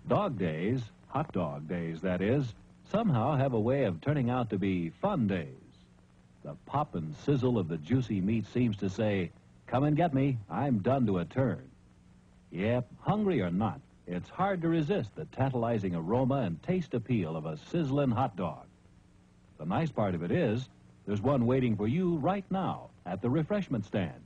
Dog days, hot dog days that is, somehow have a way of turning out to be fun days. The pop and sizzle of the juicy meat seems to say, "Come and get me, I'm done to a turn." Yep, hungry or not, it's hard to resist the tantalizing aroma and taste appeal of a sizzling hot dog. The nice part of it is, there's one waiting for you right now at the refreshment stand.